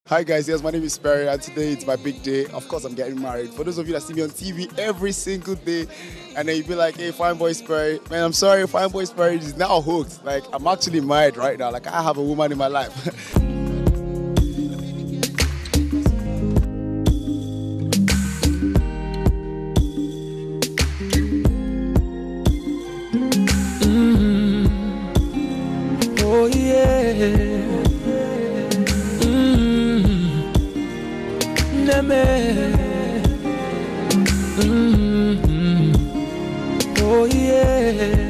Hi guys, yes, my name is Perry and today it's my big day. Of course, I'm getting married. For those of you that see me on TV every single day and then you be like, hey, Fine Boy Perry, man, I'm sorry, Fine Boy Perry is now hooked. Like, I'm actually married right now. Like, I have a woman in my life. Oh yeah. Oh yeah.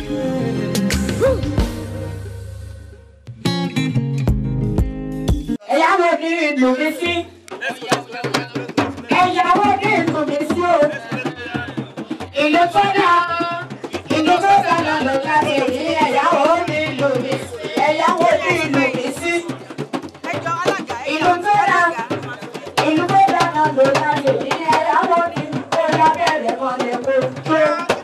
Ẹ̀yàwó ní ìlú mi sí. Ẹ̀yàwó ní ìlú mi sí o. Ìlú tó dára ló jáde rí. Ẹ̀yàwó ní ìlú mi sí. Ẹ̀yàwó ní ìlú mi sí. Ìlú tó dára ló jáde rí. Ẹ̀yàwó ní ìlú tó dábẹ̀rẹ̀ mọ́lẹ̀ kó tó.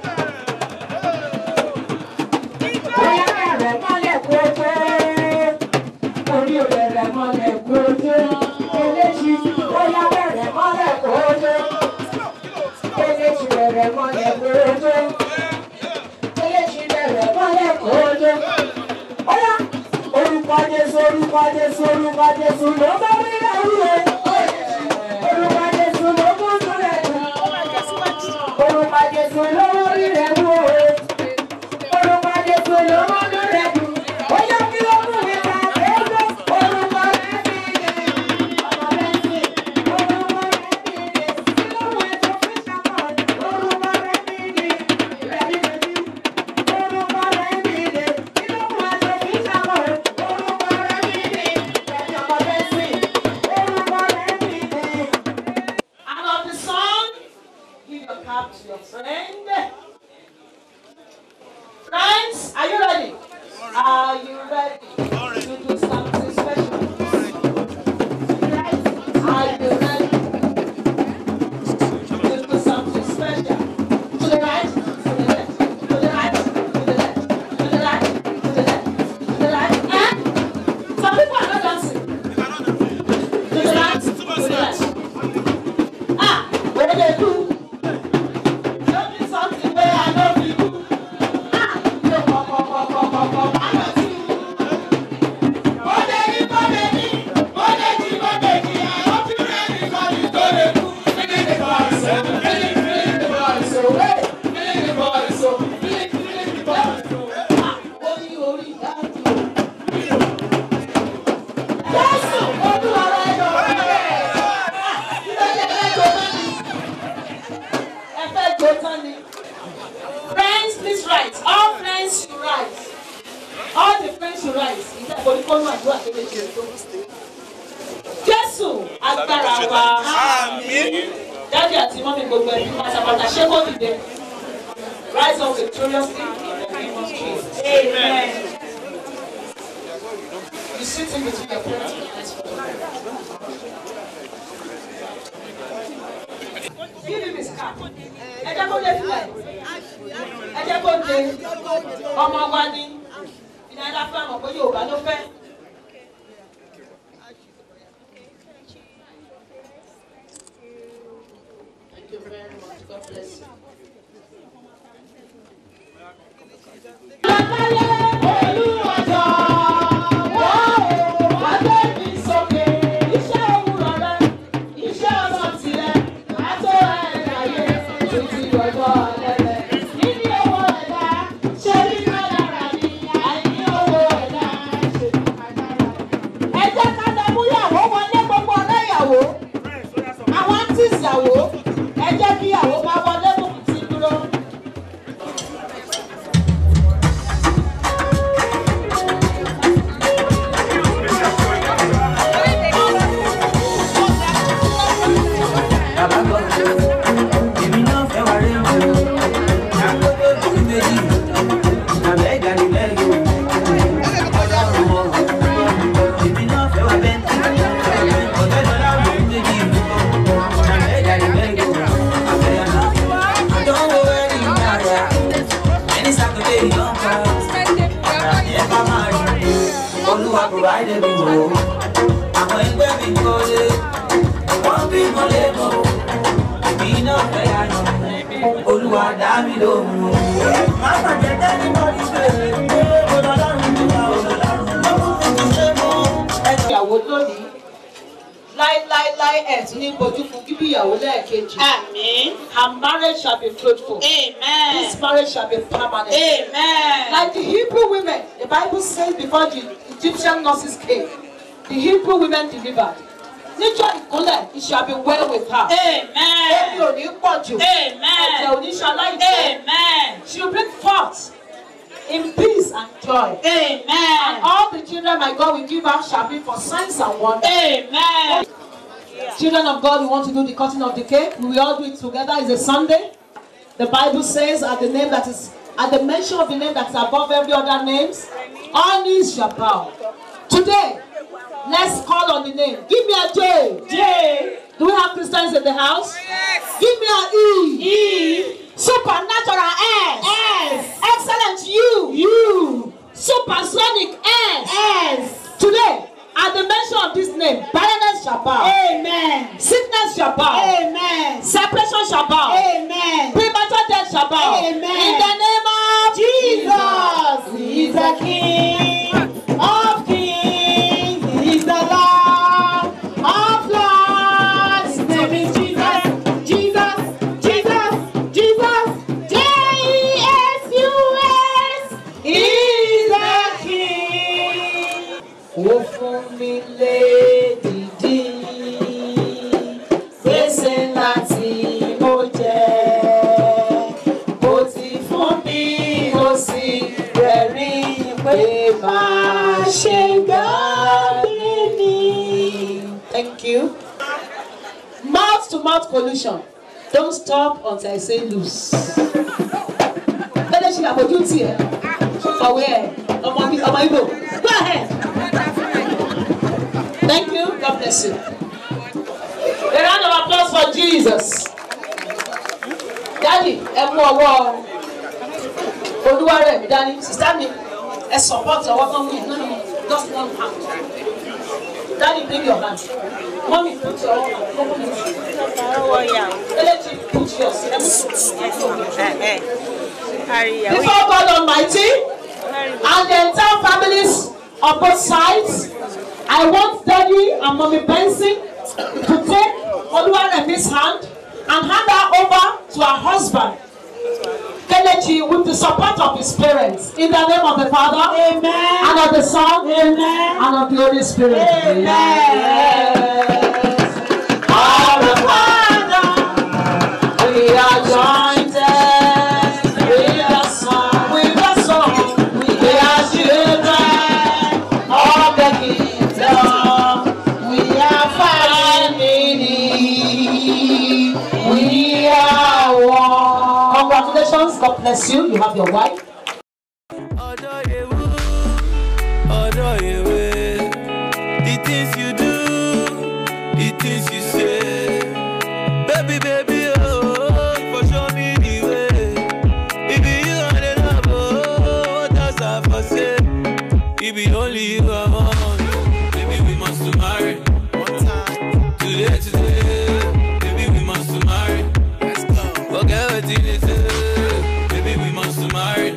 Bóyá bẹ̀rẹ̀ mọ́lẹ̀ kó tó. Orí bẹ̀rẹ̀ mọ́lẹ̀ kó tó. Eléṣi bóyá bẹ̀rẹ̀ mọ́lẹ̀ kó tó. Eléṣi bẹ̀rẹ̀ mọ́lẹ̀ kó tó. Eléṣi bẹ̀rẹ̀ mọ́lẹ̀ kó tó. Bóyá orúkọ Jésù orúkọ Jésù orúkọ Jésù ló bá rí ẹrúwe. Orúkọ Jésù ló mú sílẹ̀ jù. Orúkọ Jésù ló mú rí rẹ̀ wú òwe. Orúkọ Jésù ló mú rí rẹ̀ jù. Bóyá kí ló mú mi ta ẹgbẹ́. Orúkọ rẹ̀ bí ilé. Ọmọ rẹ̀ sí. Orúkọ rẹ̀ bí ilé. Kí ló mú ètò fún ìṣàkóso? Orúkọ rẹ̀ bí ilé. Rẹ̀bí rẹ̀bí. Orúkọ rẹ̀ bí ilé. Kí ló mú ètò fún ìṣàkóso? Orúkọ rẹ̀ bí ilé. Rẹ̀bí ọmọ rẹ̀ sí. Orúkọ rẹ̀ bí ilé. And of the song, give your cap to your friend. Friends, are you ready? Are you ready to do something special? Are you ready to do something special? To the right, to the left, to the right, to the left, to the right, to the left, to the right, and some people are not dancing. To the right, to the left. Ah, what do they do? Show me something where I know people. Ah, no, come. I know you. Bodegi, I hope you're ready for this story. Feeling the body so, feeling the body so, hey, feeling the body so, feeling the body so. Ah, ori, that you. Yes, odu ara ẹ̀dọ̀ rẹ̀. Friends, please rise. All friends should rise. All the friends should rise. Jésù agbára wa. Àmín. Daddy àti mọ́mí gbogbo ẹbí pátápátá ṣé kò dìde. Rise up victoriously in the name of Jesus. Amen. You sit in between your parents and the next photo. Give him his cap. Ẹ jẹ́ kó lé fìlà ẹ̀. Ẹ jẹ́ kó lé ọmọ wa ní ìdájọ́ fún àwọn pé Yorùbá ló fẹ́. Thank you very much. God bless you. Ẹ jẹ́ kí ìyàwó máa wọlé bùkún sí dúró. One big molemo, me no fair. Olúwa dá mi lóhùn. Mama jẹ́ anybody say, ìyàwó lónìí láíláíláí ẹ̀ tún ní bojú fún bíbí ìyàwó lẹ́ẹ̀kejì. Amen. Her marriage shall be fruitful. Amen. This marriage shall be permanent. Amen. Like the Hebrew women, the Bible says before the Egyptian nurses came, the Hebrew women delivered. Níjọ́ ìkúnlẹ̀, it shall be well with her. Amen. Ebi ò ní pọ̀ jù. Amen. Ẹ̀jẹ̀ ò ní ṣaláìsí. Amen. She will bring forth in peace and joy. And Amen. all the children my God will give her shall be for signs and wonders. Amen. Children of God, we want to do the cutting of the cake. We will all do it together. It's a Sunday. The Bible says at the mention of the name that is above every other names, all knees shall bow. Today, let's call on the name. Give me a J. J. Do we have Christians in the house? Yes. Give me an E. E. Supernatural S. S. Excellent U. U. Supersonic S. S. Today, at the mention of this name, barrenness shall bow. Amen. Sickness shall bow. Amen. Separation shall bow. Amen. Premature death shall bow. Amen. In the name of Jesus is the King of Kings. He is the Lord of Lords. His name is Jesus. Jesus. Jesus. Jesus. J-E-S-U-S. He is the King. Ó fún mi lédìdí, gbèsè ńlá tí mo jẹ. Ó ti fún mi, ó sì rẹ̀rín pé máa ṣe gbàgbé mi. Thank you. Mouth to mouth pollution. Don't stop until I say loose. Bẹ́ẹ̀ ṣe àbójú tiẹ̀. Kọ̀wé ẹ̀ ọmọ Igbo. Go ahead. Thank you. God bless you. A round of applause for Jesus. Daddy, ẹ mú ọwọ́ Olúwarẹ̀mí dání. Sister mi, ẹ support ọwọ́ kan mú yẹn. No, just one hand. Daddy, bring your hand. Mommy, put your hand. Elechi, put yours. Before God Almighty and the entire families on both sides, I want Daddy and Mommy Benson to take Oluwaremi's hand and hand her over to her husband, Kelechi, with the support of his parents. In the name of the Father, Amen. and of the Son, Amen. and of the Holy Spirit. Amen. Yes. Our Father, we are joined with the song, we are children of the kingdom. We are family. We are one. Congratulations. God bless you. You have your wife. The things you do, the things you say, baby, oh, for show me the way. If you are the love, oh, what else I for say? If only you are on, baby, we must to marry. Today, baby, we must to marry. Let's go. Forget what they say, baby, we must to marry.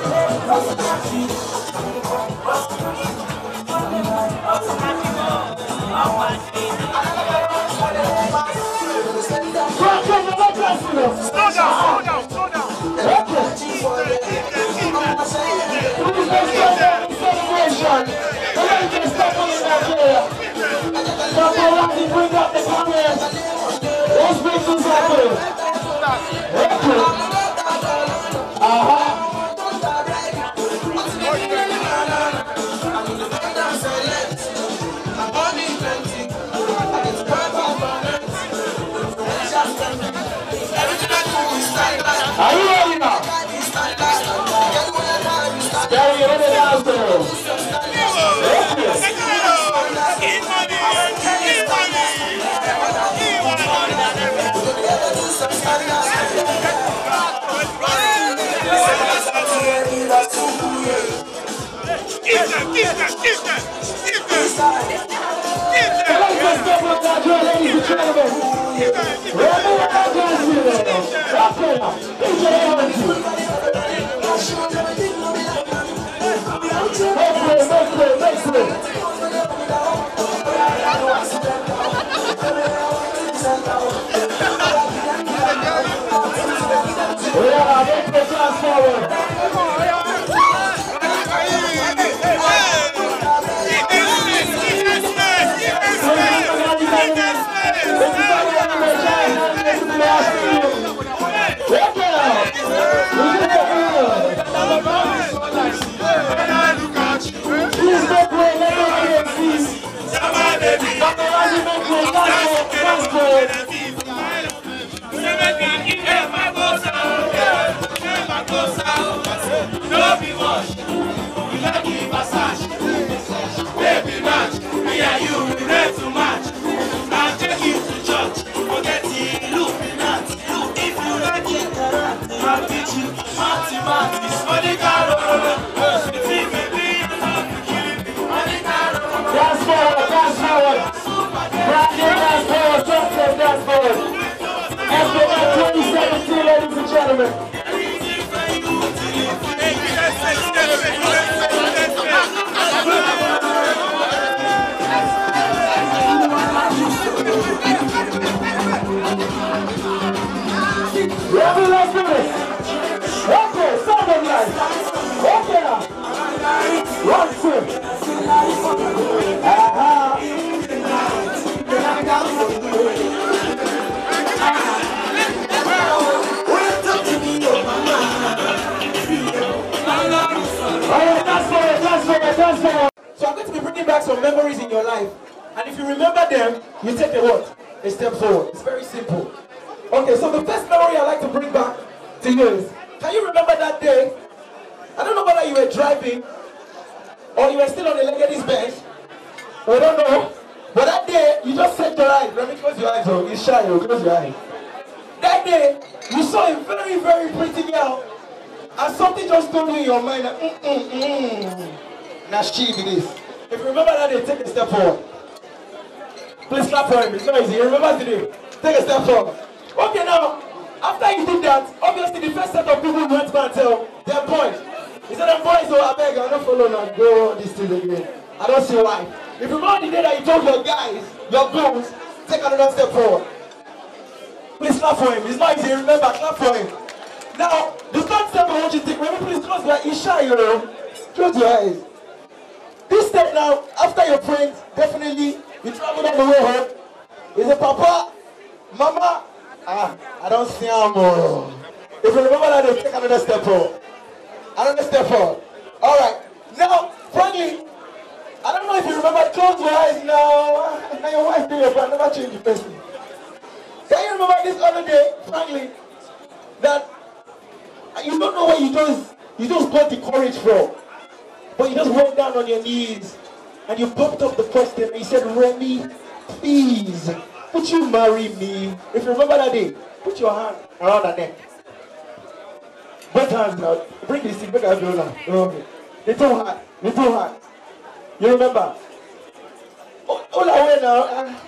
Are you ready now? Are you ready now, Give them. a step on that drum, ladies and gentlemen. Remy Agassiz. Rock it up. DJ Angie. Make way. Yeah, make the class forward. Please make way, let me hear, please. Baby match, me and you, we ready to match. I'll take you to church, forget the Illuminati. If you like it, I'll teach you mathematics. Money caro, sweetie baby, you love me, killing me. Money caro. Dance forward. Dance forward. FBN 2017, ladies and gentlemen. Ready, let's do this. Okay, Southern Lights. Okay now. 1, 2. So I'm going to be bringing back some memories in your life. And if you remember them, you take a what? A step forward. It's very simple. Okay, so the first memory I like to bring back to you is, can you remember that day? I don't know whether you were driving or you were still on the Legady's bench. I don't know. But that day, you just set your eyes. Let me close your eyes. Oh, it's shy. Oh, close your eyes. That day, you saw a very, very pretty girl. And something just told you in your mind that, Now she be this. If you remember that day, take a step forward. Please clap for him. It's not easy. You remember today? Take a step forward. Okay, now, after you did that, obviously the first set of people went to go and tell their boys. He said, them boys, oh, I beg, I don't follow now. Go this thing again. I don't see why. If you remember the day that you told your guys, your goals, take another step forward. Please clap for him. It's not easy. Remember, clap for him. Now, the third step I want you to take, remember, please close your eyes. It's shy, you know. Close your eyes. This step now, after your friends, definitely, you travel on the way home. He said, Papa, Mama, I don't see him. If you remember that, take another step forward. Another step forward. All right. Now, frankly, I don't know if you remember, close your eyes now. Now your wife did it, but I never changed the person. Can you remember this other day, frankly, that you don't know where you just got the courage from, but you just went down on your knees and you popped up the question and you said, Remy, please, would you marry me? If you remember that day, put your hand around her neck. Both hands now. Bring this thing, make her feel now. Okay. Little hand. You remember? All the way now.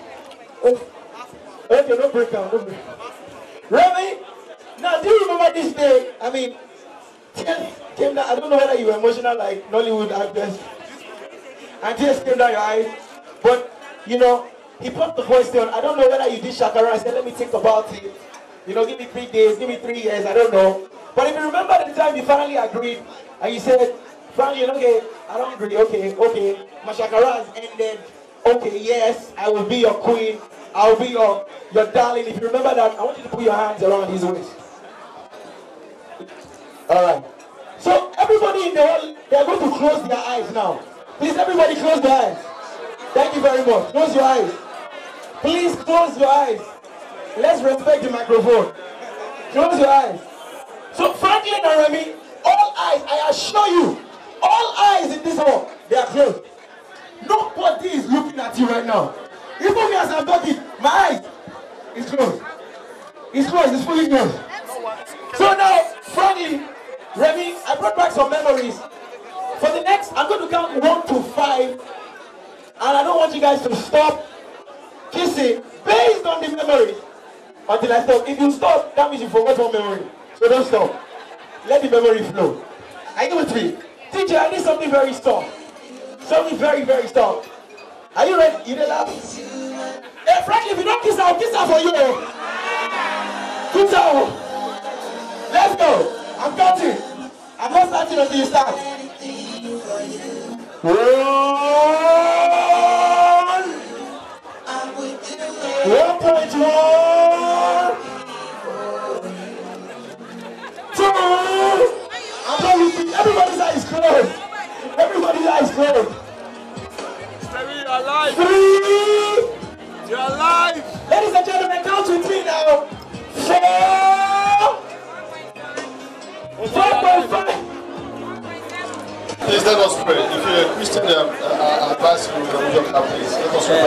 Okay, no break down. Remy, now do you remember this day? I mean, tears came down. I don't know whether you were emotional like Nollywood actors. And tears came down your eyes. But, you know, he popped the question. I don't know whether you did shakara. I said, let me think about it. You know, give me 3 days, give me 3 years. I don't know. But if you remember the time you finally agreed and you said, Franklin, okay, I don't agree, okay, my shakara has ended, okay, yes, I will be your queen, I will be your darling. If you remember that, I want you to put your hands around his waist. Alright. So everybody in the world, they are going to close their eyes now. Please, everybody close their eyes. Thank you very much. Close your eyes. Please close your eyes. Let's respect the microphone. Close your eyes. So Franklin and Remy, all eyes, I assure you, all eyes in this hall, they are closed. Nobody is looking at you right now. Even me as I'm talking, my eyes is closed. It's closed, it's fully closed. So now, Franklin, Remy, I brought back some memories. For the next, I'm going to count 1 to 5. And I don't want you guys to stop kissing based on the memory until I stop. If you stop, that means you forgot one memory. So don't stop. Let the memory flow. Are you with me? Teacher, I need something very soft. Something very, very soft. Are you ready? You did that? Hey, Frankie, if you don't kiss her, I'll kiss her for you. Kiss her. Let's go. I'm counting. I'm not starting until you start. 1. 1.1. 2. I'm not looking. Everybody's eyes closed. Everybody's eyes closed. You're alive. 3. You're alive. Ladies and gentlemen, count with me now. 4. 5.5. Please let us pray. If you're a Christian, I advise you to your please. Let us pray.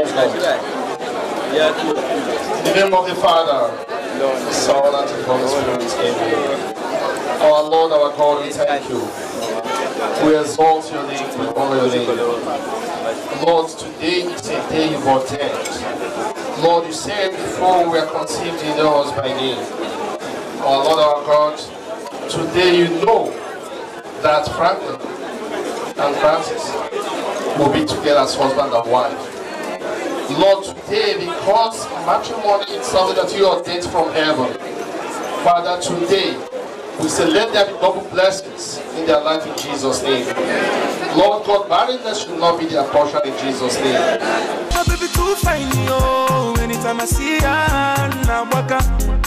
In the name of the Father, the Son, and the Holy Spirit. Amen. Our Lord, our God, we thank you. We exalt your name, we honor your name. Lord, today is a day you've ordained. Lord, you said before we were conceived in yours by name. Our Lord, our God, today you know that Franklin and Francis will be together as husband and wife. Lord, today, because matrimony is something that you ordained from heaven, Father, today, we say let there be double blessings in their life in Jesus' name. Lord God, barrenness should not be their portion in Jesus' name. My baby too fine, yo. Anytime I see her, now waka.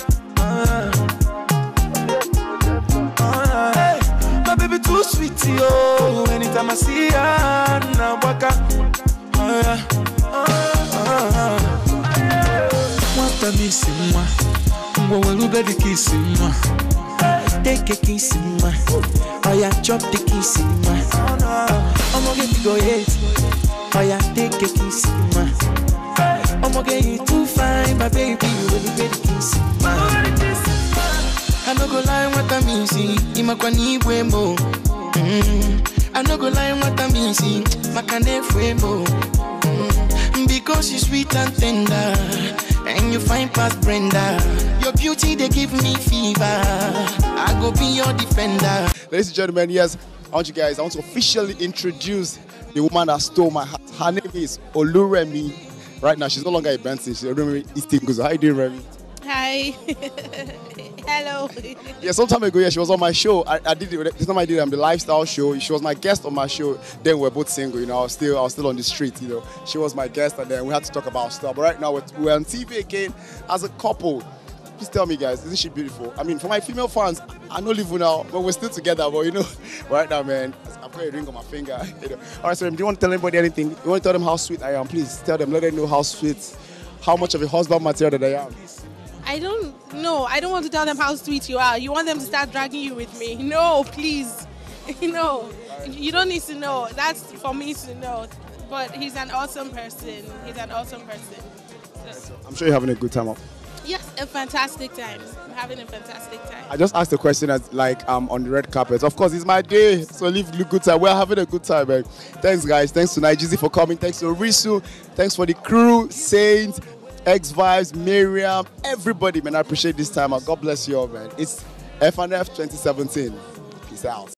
Hey, my baby too sweet, yo. Anytime I see her, now waka. What a missing one. Well, baby kissing one. Take a kiss in my. Oh yeah, chop the kiss in my. I'm gonna get to go yet. Oh yeah, take a kiss in my. I'm gonna get you too fine, my baby. You really get a kiss in my. I no go lie, what I mean, see. Imakwani wemo. I no go lie, what I mean, see. Makane wemo. Because you're sweet and tender, and you find past Brenda. Your beauty, they give me fever. I go be your defender. Ladies and gentlemen, yes, I want to officially introduce the woman that stole my heart. Her name is Oluremi. Right now, she's no longer a Benson. She's Oluremi Istinguzo. How you doing, Remy? Hi. Hello. Yeah, some time ago, yeah, she was on my show. I did it. This time I did the lifestyle show. She was my guest on my show. Then we were both single. You know, I was still on the street. You know, she was my guest, and then we had to talk about stuff. But right now, we're on TV again as a couple. Please tell me, guys, isn't she beautiful? I mean, for my female fans, I know live now, but we're still together. But you know, right now, man, I've got a ring on my finger. You know. All right, so do you want to tell anybody anything? You want to tell them how sweet I am? Please tell them. Let them know how sweet, how much of a husband material that I am. I don't know. I don't want to tell them how sweet you are. You want them to start dragging you with me. No, please. No, you don't need to know. That's for me to know. But he's an awesome person. He's an awesome person. So, I'm sure you're having a good time. yes, a fantastic time. I'm having a fantastic time. I just asked the question as like on the red carpet. Of course, it's my day, so live a good time. We're having a good time, man. Thanks, guys. Thanks to Nigezie for coming. Thanks to Risu. Thanks for the crew, Saints, X-Vibes, Miriam, everybody, man. I appreciate this time. God bless you all, man. It's FNF 2017. Peace out.